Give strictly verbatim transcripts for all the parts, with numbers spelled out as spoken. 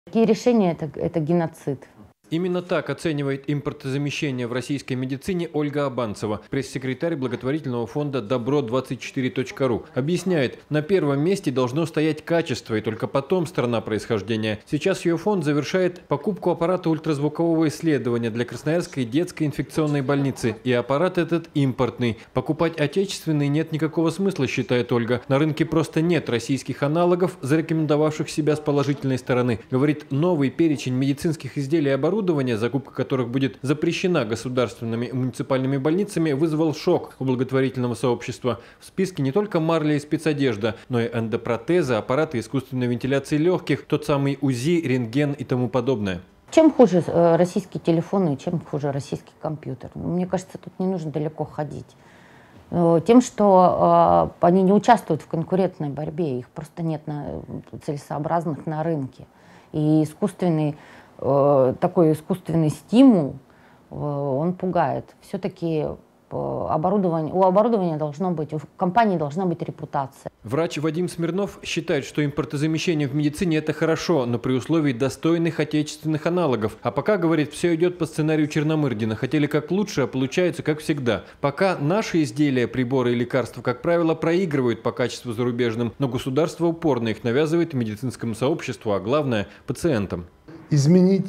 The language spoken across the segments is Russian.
Такие решения это, это геноцид. Именно так оценивает импортозамещение в российской медицине Ольга Абанцева, пресс-секретарь благотворительного фонда добро двадцать четыре точка ру. Объясняет, на первом месте должно стоять качество и только потом страна происхождения. Сейчас ее фонд завершает покупку аппарата ультразвукового исследования для Красноярской детской инфекционной больницы. И аппарат этот импортный. Покупать отечественный нет никакого смысла, считает Ольга. На рынке просто нет российских аналогов, зарекомендовавших себя с положительной стороны. Говорит, новый перечень медицинских изделий и оборудования, закупка которых будет запрещена государственными и муниципальными больницами, вызвал шок у благотворительного сообщества. В списке не только марля и спецодежда, но и эндопротезы, аппараты искусственной вентиляции легких, тот самый УЗИ, рентген и тому подобное. Чем хуже российские телефоны, чем хуже российский компьютер? Мне кажется, тут не нужно далеко ходить. Тем, что они не участвуют в конкурентной борьбе, их просто нет на, целесообразных на рынке. И искусственный такой искусственный стимул, он пугает. Все-таки оборудование, у оборудования должно быть, у компании должна быть репутация. Врач Вадим Смирнов считает, что импортозамещение в медицине – это хорошо, но при условии достойных отечественных аналогов. А пока, говорит, все идет по сценарию Черномырдина. Хотели как лучше, а получается как всегда. Пока наши изделия, приборы и лекарства, как правило, проигрывают по качеству зарубежным, но государство упорно их навязывает медицинскому сообществу, а главное – пациентам. Изменить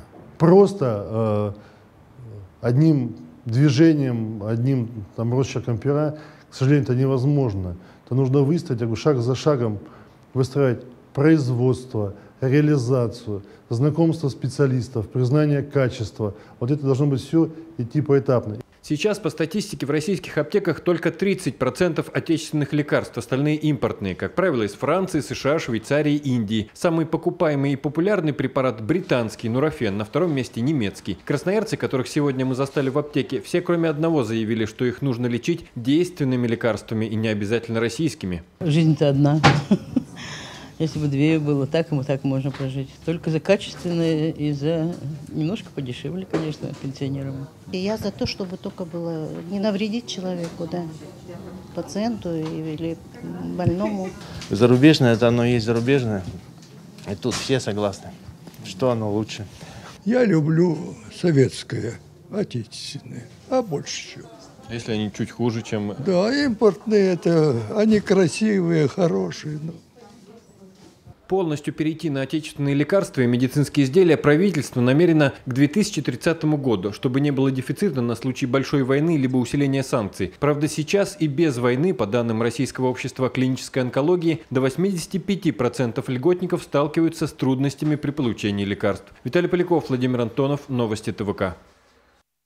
просто э, одним движением, одним там, росчерком пера, к сожалению, это невозможно. Это нужно выстроить, я говорю, шаг за шагом выстраивать производство, реализацию, знакомство специалистов, признание качества. Вот это должно быть все идти поэтапно. Сейчас по статистике в российских аптеках только тридцать процентов отечественных лекарств, остальные импортные, как правило, из Франции, США, Швейцарии, Индии. Самый покупаемый и популярный препарат британский, нурофен, на втором месте немецкий. Красноярцы, которых сегодня мы застали в аптеке, все кроме одного заявили, что их нужно лечить действенными лекарствами и не обязательно российскими. Жизнь-то одна. Если бы две было, так и так можно прожить. Только за качественное и за немножко подешевле, конечно, пенсионерам. И я за то, чтобы только было не навредить человеку, да, пациенту или больному. Зарубежное, это оно есть зарубежное. И тут все согласны, что оно лучше. Я люблю советское, отечественное, а больше чего. Если они чуть хуже, чем... Да, импортные, это они красивые, хорошие, но... Полностью перейти на отечественные лекарства и медицинские изделия правительство намерено к две тысячи тридцатому году, чтобы не было дефицита на случай большой войны либо усиления санкций. Правда, сейчас и без войны, по данным Российского общества клинической онкологии, до восьмидесяти пяти процентов льготников сталкиваются с трудностями при получении лекарств. Виталий Поляков, Владимир Антонов, Новости ТВК.